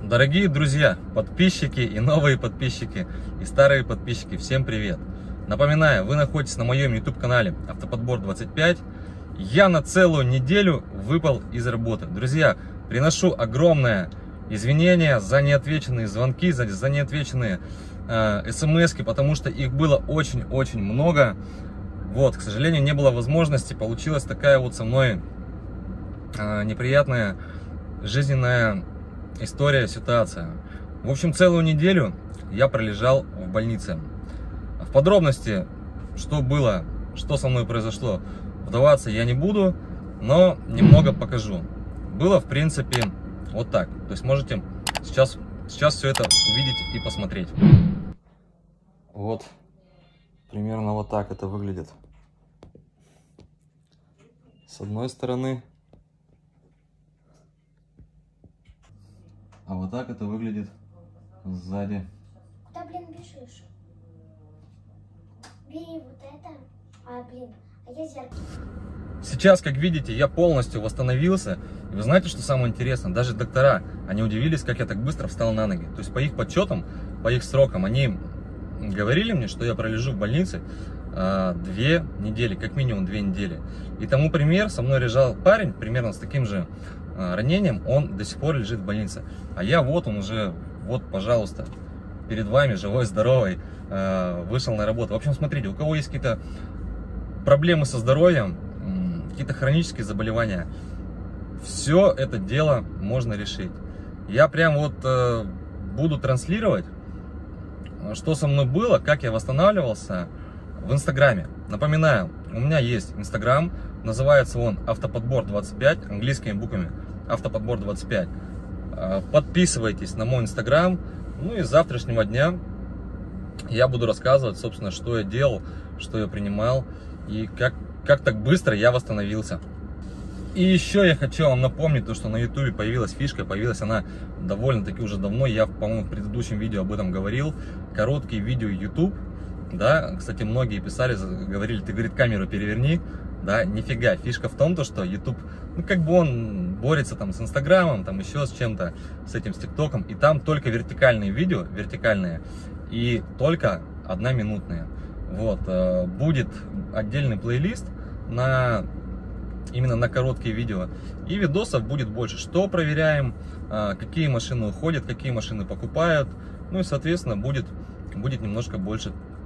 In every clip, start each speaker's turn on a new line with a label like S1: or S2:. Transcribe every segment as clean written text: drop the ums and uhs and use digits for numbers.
S1: Дорогие друзья, подписчики и новые подписчики, и старые подписчики, всем привет! Напоминаю, вы находитесь на моем YouTube канале Автоподбор 25. Я на целую неделю выпал из работы. Друзья, приношу огромное извинение за неотвеченные звонки, за неотвеченные смс-ки, потому что их было очень-очень много. Вот, к сожалению, не было возможности, получилась такая вот со мной неприятная жизненная история, ситуация. В общем, целую неделю я пролежал в больнице. В подробности, что было, что со мной произошло, вдаваться я не буду, но немного покажу. Было, в принципе, вот так. То есть можете сейчас все это увидеть и посмотреть. Вот, примерно вот так это выглядит. С одной стороны. А вот так это выглядит сзади.
S2: Куда, блин, бежишь? Бери вот это. А я зеркало.
S1: Сейчас, как видите, я полностью восстановился. И вы знаете, что самое интересное? Даже доктора, они удивились, как я так быстро встал на ноги. То есть по их подсчетам, по их срокам, они говорили мне, что я пролежу в больнице 2 недели, как минимум 2 недели. И тому пример, со мной лежал парень, примерно с таким же ранением, он до сих пор лежит в больнице. А я вот, он уже, вот, пожалуйста, перед вами, живой, здоровый, вышел на работу. В общем, смотрите, у кого есть какие-то проблемы со здоровьем, какие-то хронические заболевания, все это дело можно решить. Я прям вот буду транслировать, что со мной было, как я восстанавливался в Инстаграме. Напоминаю, у меня есть Инстаграм, называется он Автоподбор 25, английскими буквами Автоподбор 25. Подписывайтесь на мой Инстаграм. Ну и с завтрашнего дня я буду рассказывать, собственно, что я делал, что я принимал и как так быстро я восстановился. И еще я хочу вам напомнить, то, что на YouTube появилась фишка, появилась она довольно-таки уже давно. Я, по-моему, в предыдущем видео об этом говорил. Короткие видео YouTube. Да, кстати, многие писали, говорили, ты, говорит, камеру переверни. Да, нифига, фишка в том, то, что YouTube, ну, как бы он борется там с Инстаграмом, там еще с чем-то, с этим, с ТикТоком, и там только вертикальные видео, вертикальные, и только 1-минутные. Вот, будет отдельный плейлист именно на короткие видео, и видосов будет больше, что проверяем, какие машины уходят, какие машины покупают, ну и, соответственно, будет немножко больше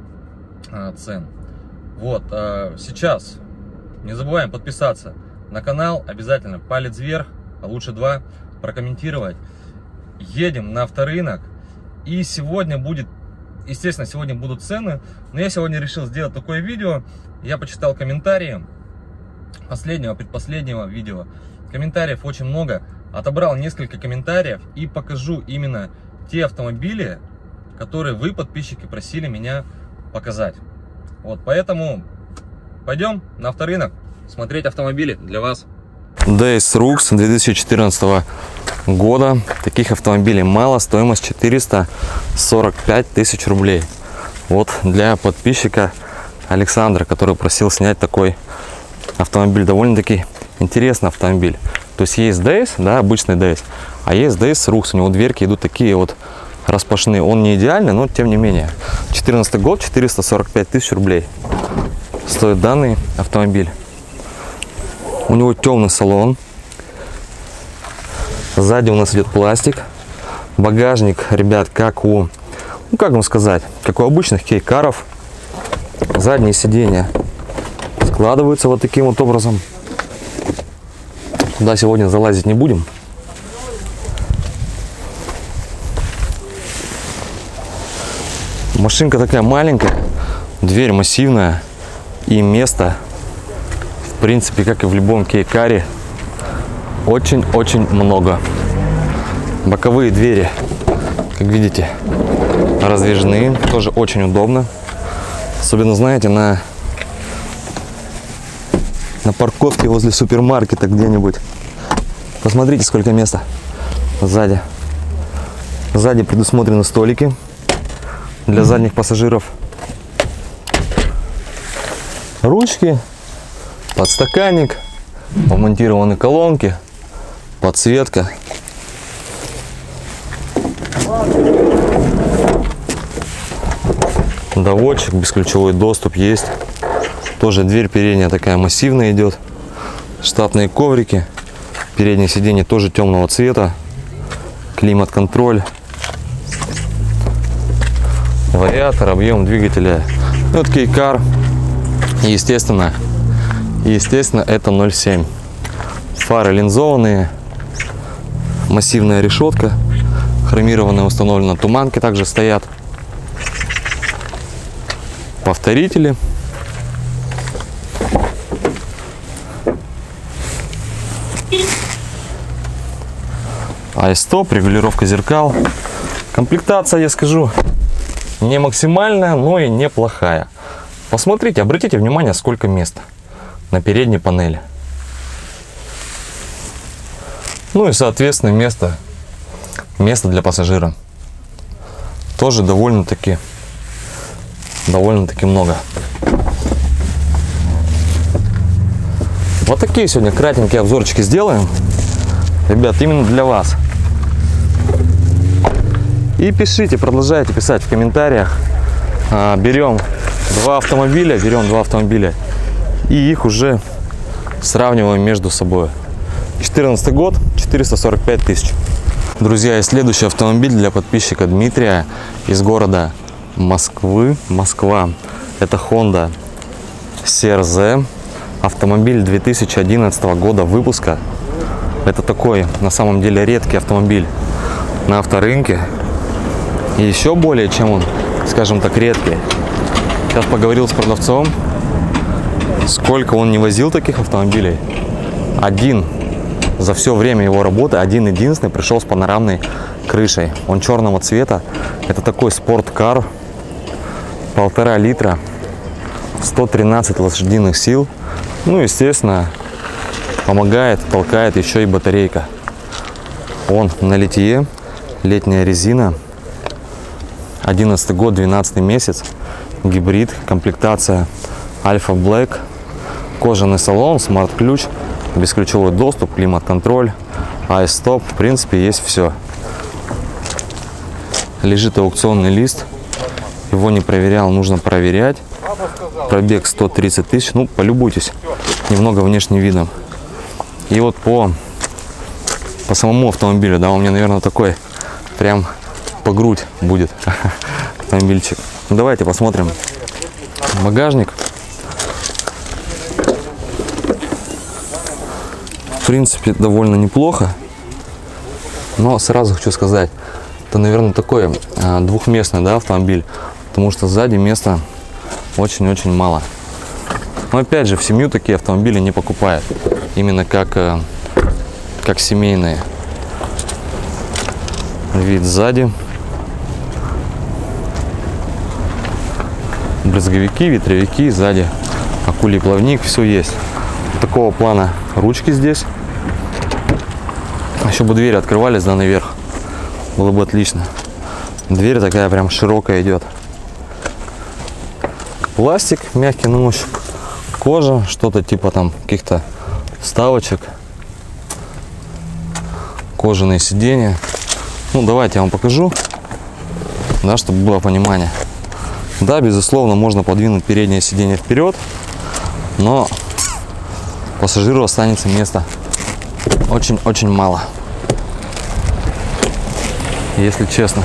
S1: цен. Вот, сейчас не забываем подписаться на канал, обязательно палец вверх, а лучше 2, прокомментировать. Едем на авторынок, и сегодня будет, естественно, сегодня будут цены, но я сегодня решил сделать такое видео. Я почитал комментарии предпоследнего видео, комментариев очень много, отобрал несколько комментариев и покажу именно те автомобили, которые вы, подписчики, просили меня показать. Вот, поэтому пойдем на авторынок смотреть автомобили для вас. DS Rux 2014 года. Таких автомобилей мало. Стоимость 445 тысяч рублей. Вот для подписчика Александра, который просил снять такой автомобиль. Довольно-таки интересный автомобиль. То есть есть DS, да, обычный DS, а есть DS Rux. У него дверки идут такие вот распашные. Он не идеальный, но тем не менее. 2014 год, 445 тысяч рублей стоит данный автомобиль. У него темный салон. Сзади у нас идет пластик. Багажник, ребят, как у, ну как вам сказать, как у обычных кейкаров. Задние сиденья складываются вот таким вот образом. Туда сегодня залазить не будем. Машинка такая маленькая, дверь массивная, и места, в принципе, как и в любом кейкаре, очень-очень много. Боковые двери, как видите, раздвижные, тоже очень удобно. Особенно, знаете, на парковке возле супермаркета где-нибудь. Посмотрите, сколько места сзади. Сзади предусмотрены столики для задних пассажиров. Ручки, подстаканник, вмонтированы колонки, подсветка. Доводчик, бесключевой доступ есть. Тоже дверь передняя такая массивная идет. Штатные коврики. Переднее сиденье тоже темного цвета. Климат-контроль. Вариатор, объем двигателя. Вот кейкар. Естественно, это 0,7. Фары линзованные. Массивная решетка. Хромированная установлена. Туманки также стоят. Повторители. Айстоп, регулировка зеркал. Комплектация, я скажу, не максимальная, но и неплохая. Посмотрите, обратите внимание, сколько места на передней панели. Ну и, соответственно, место для пассажира. Тоже довольно-таки много. Вот такие сегодня кратенькие обзорчики сделаем, ребят, именно для вас. И пишите, продолжайте писать в комментариях. Берем два автомобиля и их уже сравниваем между собой. 2014 год, 445 тысяч. Друзья, и следующий автомобиль для подписчика Дмитрия из города Москва. Это Honda CR-Z. Автомобиль 2011 года выпуска. Это такой, на самом деле, редкий автомобиль на авторынке. И еще более, чем он, скажем так, редкий. Сейчас поговорил с продавцом, сколько он не возил таких автомобилей. Один за все время его работы, один-единственный пришел с панорамной крышей. Он черного цвета. Это такой спорткар. 1,5 литра. 113 лошадиных сил. Ну, естественно, помогает, толкает еще и батарейка. Он на литье. Летняя резина. 11 год, 12 месяц. Гибрид. Комплектация Альфа Black. Кожаный салон, смарт-ключ. Бесключевой доступ, климат-контроль, айстоп. В принципе, есть все. Лежит аукционный лист. Его не проверял, нужно проверять. Пробег 130 тысяч. Ну, полюбуйтесь немного внешним видом. И вот по самому автомобилю, да, у меня, наверное, такой прям по грудь будет автомобильчик. Давайте посмотрим багажник. В принципе, довольно неплохо, но сразу хочу сказать, это, наверное, такой двухместный, да, автомобиль, потому что сзади места очень-очень мало. Но опять же, в семью такие автомобили не покупают, именно как семейные. Вид сзади, брызговики, ветровики, сзади акулий плавник, все есть. Такого плана ручки здесь. Еще бы двери открывались, да, наверх. Было бы отлично. Дверь такая прям широкая идет. Пластик мягкий на ощупь. Кожа, что-то типа там каких-то вставочек. Кожаные сиденья. Ну, давайте я вам покажу, да, чтобы было понимание. Да, безусловно, можно подвинуть переднее сиденье вперед, но пассажиру останется места очень-очень мало, если честно.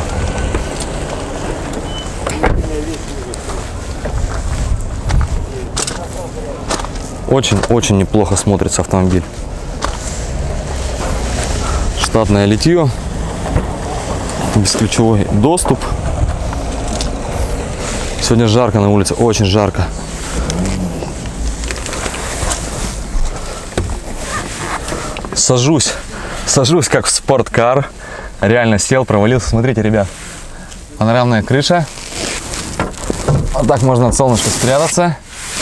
S1: Очень-очень неплохо смотрится автомобиль. Штатное литье, бесключевой доступ. Сегодня жарко на улице, очень жарко. Сажусь как в спорткар. Реально сел, провалился. Смотрите, ребят, панорамная крыша. Вот так можно от солнышка спрятаться.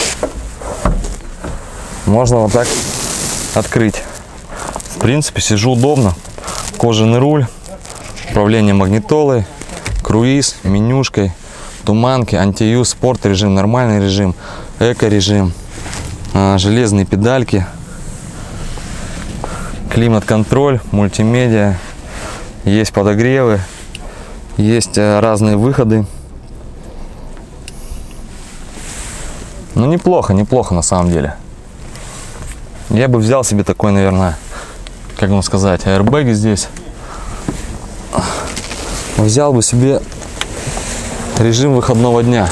S1: Можно вот так открыть. В принципе, сижу удобно. Кожаный руль, управление магнитолой, круиз, менюшкой, туманки, антиюз, спорт режим, нормальный режим, эко режим, железные педальки, климат-контроль, мультимедиа, есть подогревы, Есть разные выходы. Ну, неплохо, неплохо на самом деле. Я бы взял себе такой, наверное, как вам сказать, аэрбэги здесь. Взял бы себе режим выходного дня.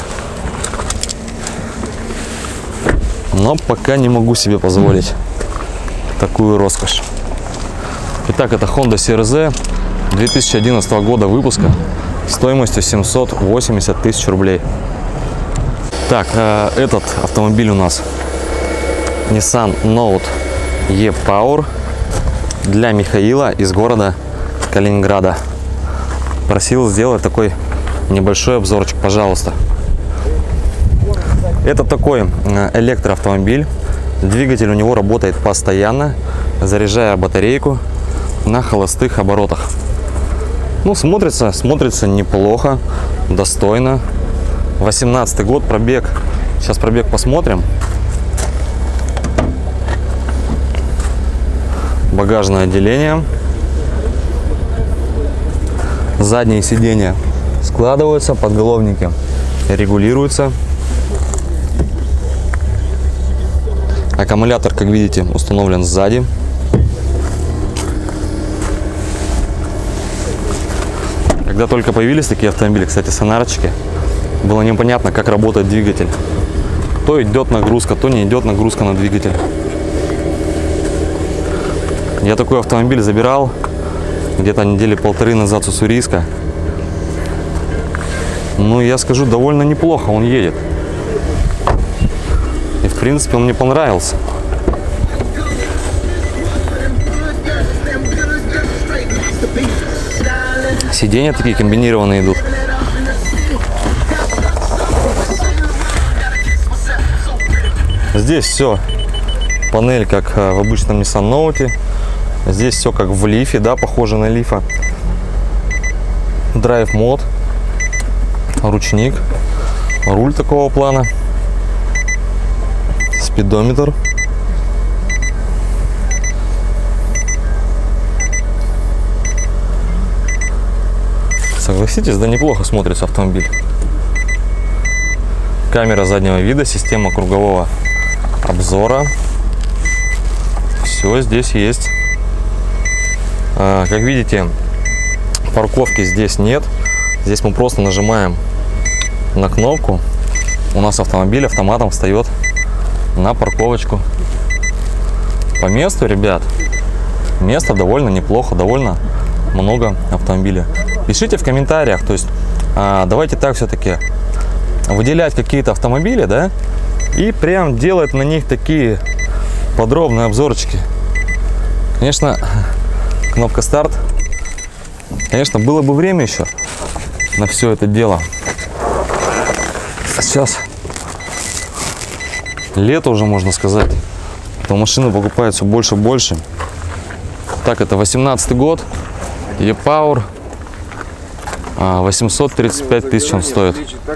S1: Но пока не могу себе позволить такую роскошь. Итак, это Honda CR-Z 2011 года выпуска стоимостью 780 тысяч рублей. Так, этот автомобиль у нас Nissan Note E-Power для Михаила из города Калининграда. Просил сделать такой небольшой обзорчик, пожалуйста. Это такой электроавтомобиль. Двигатель у него работает постоянно, заряжая батарейку на холостых оборотах. Ну, смотрится неплохо, достойно. 18 год, пробег. Сейчас пробег посмотрим. Багажное отделение. Задние сиденья складываются, подголовники регулируются. Аккумулятор, как видите, установлен сзади. Когда только появились такие автомобили, кстати, сонарочки, было непонятно, как работает двигатель. То идет нагрузка, то не идет нагрузка на двигатель. Я такой автомобиль забирал где-то недели полторы назад с Уссурийска. Ну, я скажу, довольно неплохо он едет. И, в принципе, он мне понравился. Сиденья такие комбинированные идут. Здесь все. Панель, как в обычном Nissan Note. Здесь все как в лифе, да, похоже на лифа. Драйв мод. Ручник. Руль такого плана. Спидометр. Согласитесь, да, неплохо смотрится автомобиль. Камера заднего вида, система кругового обзора. Все здесь есть. Как видите, парковки здесь нет. Здесь мы просто нажимаем на кнопку. У нас автомобиль автоматом встает на парковочку. По месту, ребят, место довольно неплохо, довольно много автомобилей. Пишите в комментариях, то есть давайте так все-таки выделять какие-то автомобили, да, и прям делать на них такие подробные обзорчики. Конечно, кнопка старт. Конечно, было бы время еще на все это дело. Сейчас лето уже, можно сказать, то машины покупают все больше и больше. Так, это 18 год, E-Power, 835 тысяч он стоит.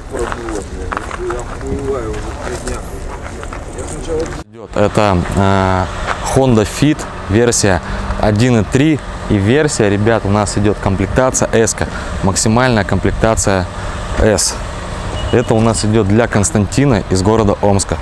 S1: Это Honda Fit версия 1.3 и версия, ребят, у нас идет комплектация S, максимальная комплектация S. Это у нас идет для Константина из города Омска.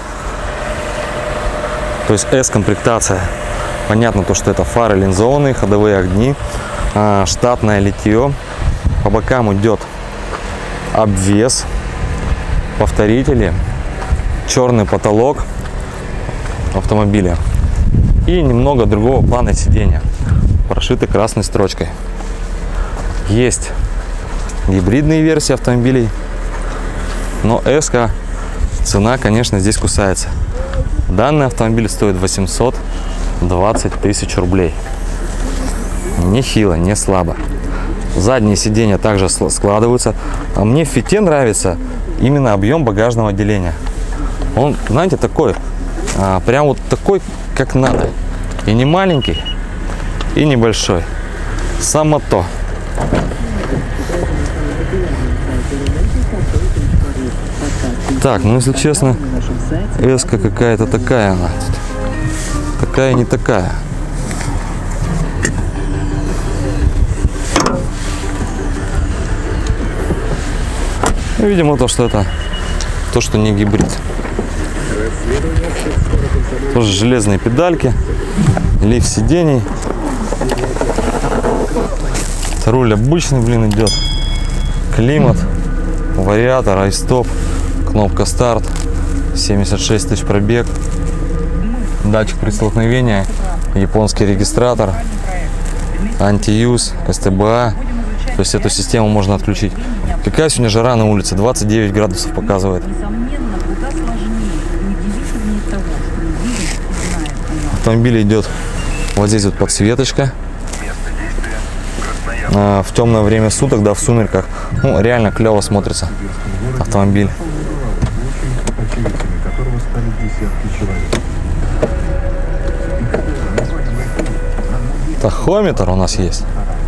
S1: То есть S комплектация. Понятно то, что это фары линзованные, ходовые огни, штатное литье. По бокам идет обвес, повторители, черный потолок автомобиля и немного другого плана сидения, прошиты красной строчкой. Есть гибридные версии автомобилей, но S-ка цена, конечно, здесь кусается. Данный автомобиль стоит 820 тысяч рублей. Нехило, не слабо. Задние сиденья также складываются. А мне в Фите нравится именно объем багажного отделения. Он, знаете, такой, прям вот такой, как надо. И не маленький, и небольшой. Само то. Так, ну если честно, S-ка какая-то такая она. Такая не такая. Ну, видимо, то, что не гибрид. Тоже железные педальки, лифт сидений. Руль обычный, блин, идет. Климат, вариатор, айстоп, кнопка старт, 76 тысяч пробег, датчик при столкновении, японский регистратор, антиюз, СТБА. То есть эту систему можно отключить. Какая сегодня жара на улице? 29 градусов показывает. Автомобиль идет вот здесь вот подсветочка. В темное время суток, да, в сумерках, ну, реально клево смотрится автомобиль. Тахометр у нас есть.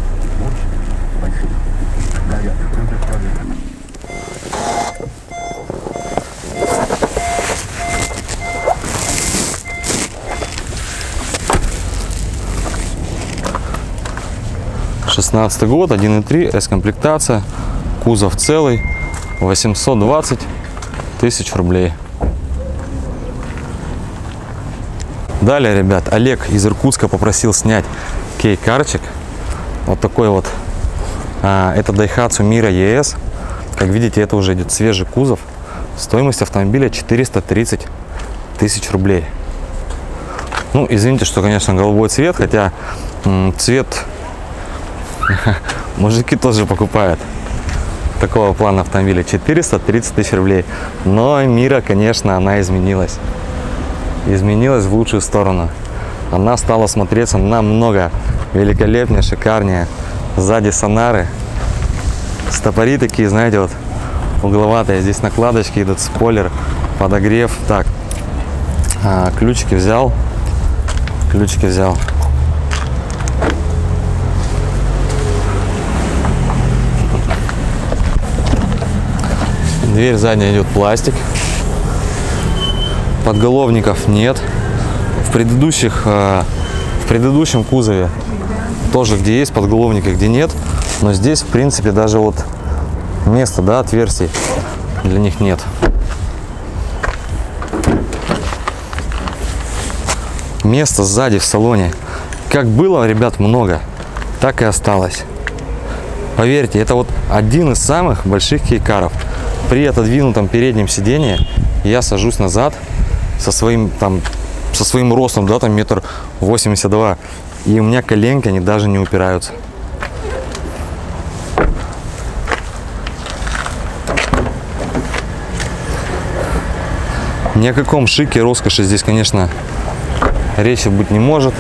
S1: Шестнадцатый год, 1.3, S-комплектация, кузов целый, 820 тысяч рублей. Далее, ребят, Олег из Иркутска попросил снять кей-карчик. Вот такой вот. Это Daihatsu Mira ES. Как видите, это уже идет свежий кузов. Стоимость автомобиля 430 тысяч рублей. Ну, извините, что, конечно, голубой цвет, хотя цвет мужики тоже покупают. Такого плана автомобиля 430 тысяч рублей. Но Мира, конечно, она изменилась. Изменилась в лучшую сторону. Она стала смотреться намного великолепнее, шикарнее. Сзади сонары. Стопори такие, знаете, вот угловатые. Здесь накладочки идут, спойлер, подогрев. Так, ключики взял. Ключики взял. Дверь задняя идет пластик. Подголовников нет. В предыдущем кузове тоже где есть подголовники, где нет. Но здесь, в принципе, даже вот места, да, отверстий для них нет. Места сзади в салоне как было, ребят, много, так и осталось. Поверьте, это вот один из самых больших кейкаров. При отодвинутом переднем сидении я сажусь назад со своим ростом, да, там 1,82 м, и у меня коленки, они даже не упираются. Ни о каком шике, роскоши здесь, конечно, речи быть не может.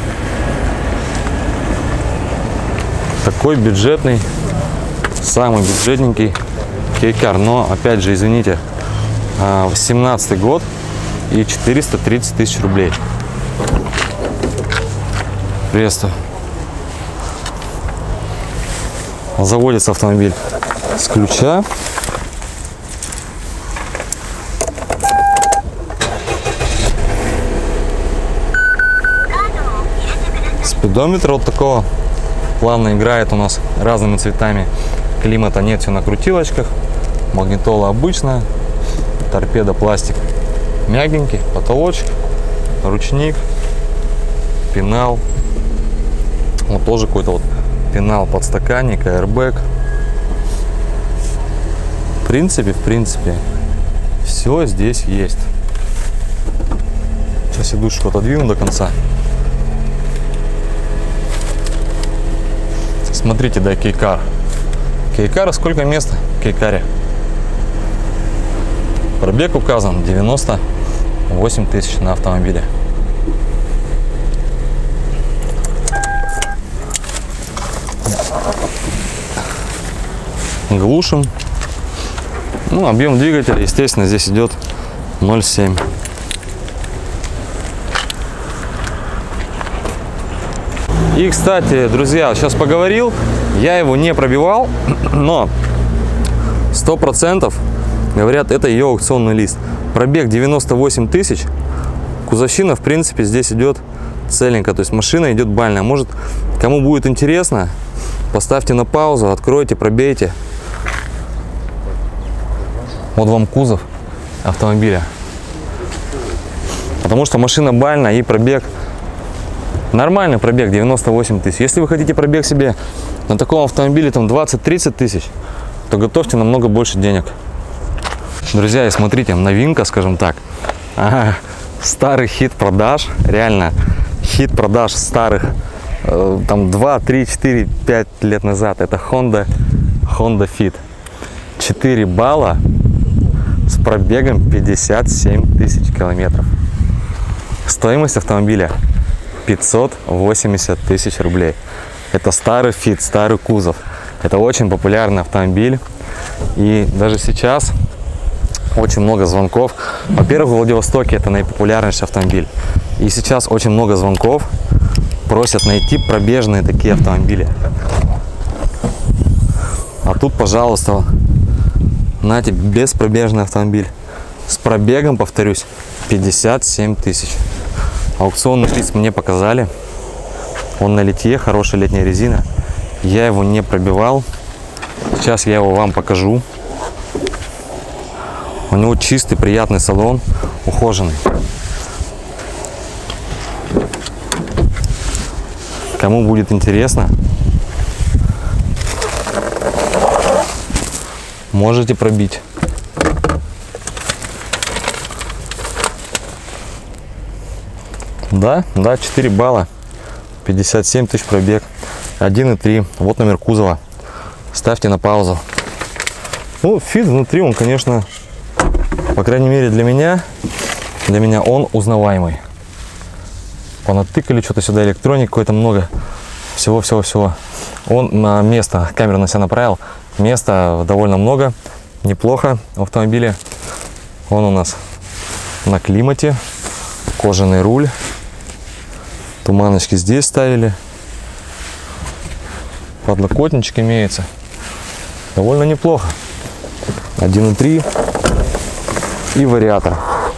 S1: Такой бюджетный, самый бюджетненький кейкар. Но, опять же, извините, 17-й год и 430 тысяч рублей. Приветствую. Заводится автомобиль с ключа. Спидометр вот такого плавно играет у нас разными цветами. Климата нет, все на крутилочках. Магнитола обычная. Торпеда, пластик мягенький. Потолочек, ручник, пенал. Вот тоже какой-то вот пенал, подстаканник, аэрбэк. В принципе, все здесь есть. Сейчас сидушку отодвину до конца. Смотрите, да, кейкар. Кейкара сколько места в кейкаре? Пробег указан 98 тысяч на автомобиле. Глушим. Ну, объем двигателя, естественно, здесь идет 0,7. И, кстати, друзья, сейчас поговорил, я его не пробивал, но 100% говорят, это ее аукционный лист. Пробег 98 тысяч, кузовщина, в принципе, здесь идет целенько, то есть машина идет бальная. Может, кому будет интересно, поставьте на паузу, откройте, пробейте. Вот вам кузов автомобиля. Потому что машина бальная и пробег, нормальный пробег 98 тысяч. Если вы хотите пробег себе на таком автомобиле там 20-30 тысяч, то готовьте намного больше денег. Друзья, и смотрите, новинка, скажем так. Старый хит продаж, реально хит продаж старых, там 2, 3, 4, 5 лет назад. Это Honda Fit. 4 балла с пробегом 57 тысяч километров. Стоимость автомобиля 580 тысяч рублей. Это старый Fit, старый кузов. Это очень популярный автомобиль. И даже сейчас очень много звонков. Во-первых, в Владивостоке это наипопулярнейший автомобиль. И сейчас очень много звонков просят найти пробежные такие автомобили. А тут, пожалуйста, знаете, беспробежный автомобиль. С пробегом, повторюсь, 57 тысяч. Аукционный лист мне показали. Он на литье, хорошая летняя резина. Я его не пробивал. Сейчас я его вам покажу. У него чистый, приятный салон, ухоженный. Кому будет интересно, можете пробить. Да, 4 балла, 57 тысяч пробег, 1.3. Вот номер кузова. Ставьте на паузу. Ну, Fit внутри, он, конечно, по крайней мере для меня он узнаваемый. Понатыкали что-то сюда, электроники какой-то много, всего. Он на место, камеру на себя направил, места довольно много, неплохо в автомобиле. Он у нас на климате, кожаный руль, туманочки здесь ставили, подлокотничек имеется, довольно неплохо. 1.3 и вариатор.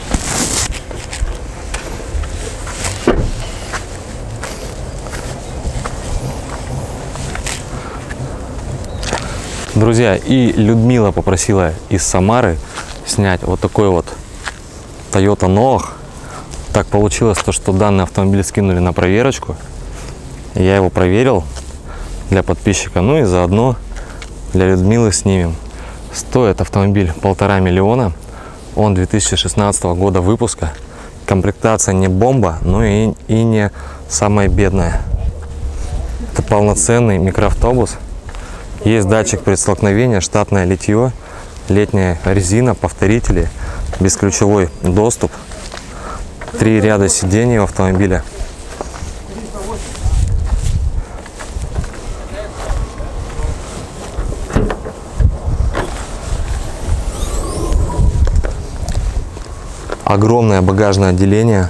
S1: Друзья, и Людмила попросила из Самары снять вот такой вот Toyota Noah. Так получилось, что данный автомобиль скинули на проверочку. Я его проверил для подписчика, ну и заодно для Людмилы снимем. Стоит автомобиль 1,5 миллиона. Он 2016 года выпуска. Комплектация не бомба, но и не самая бедная. Это полноценный микроавтобус. Есть датчик предстолкновения, штатное литье, летняя резина, повторители, бесключевой доступ, 3 ряда сидений у автомобиля. Огромное багажное отделение.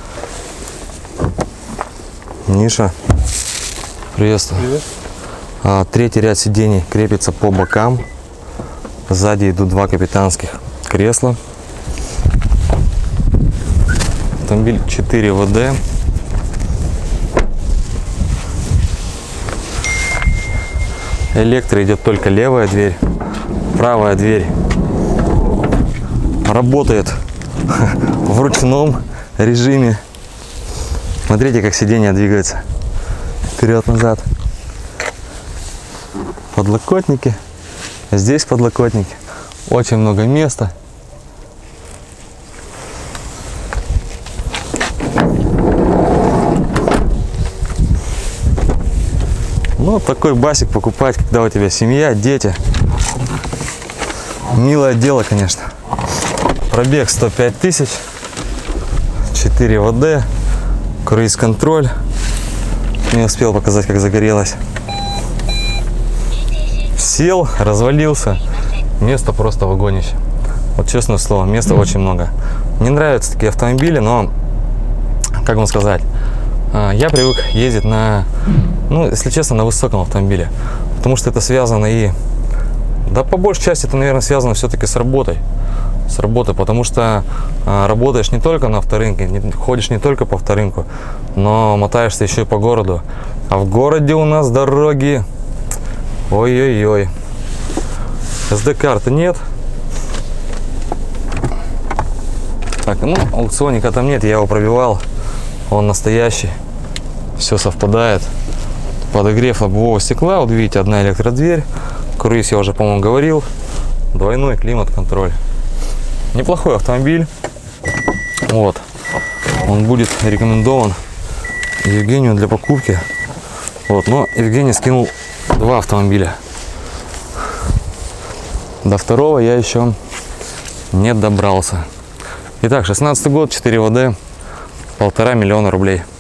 S1: Ниша. Приветствую. Привет. 3-й ряд сидений крепится по бокам. Сзади идут 2 капитанских кресла. Автомобиль 4 ВД. Электро идет только левая дверь. Правая дверь работает в ручном режиме. Смотрите, как сиденье двигается вперед-назад. Подлокотники. Здесь подлокотники. Очень много места. Ну, такой басик покупать, когда у тебя семья, дети. Милое дело, конечно. Пробег 105 тысяч. 4 ВД. Круиз-контроль. Не успел показать, как загорелось. Сел, развалился. Места просто вагонище. Вот честное слово, места очень много. Мне нравятся такие автомобили, но, как вам сказать, я привык ездить на, ну, если честно, на высоком автомобиле. Потому что это связано и, да, по большей части это, наверное, связано все-таки с работой. С работой, потому что работаешь не только на авторынке, ходишь не только по авторынку, но мотаешься еще и по городу. А в городе у нас дороги, ой-ой-ой, SD-карты нет, Так, ну, аукционника там нет, я его пробивал. Он настоящий. Все совпадает. Подогрев лобового стекла. Вот видите, одна электродверь. Круиз я уже, по-моему, говорил. Двойной климат-контроль. Неплохой автомобиль. Вот. Он будет рекомендован Евгению для покупки. Вот, но Евгений скинул 2 автомобиля. До второго я еще не добрался. Итак, 16 год, 4 ВД, 1,5 миллиона рублей.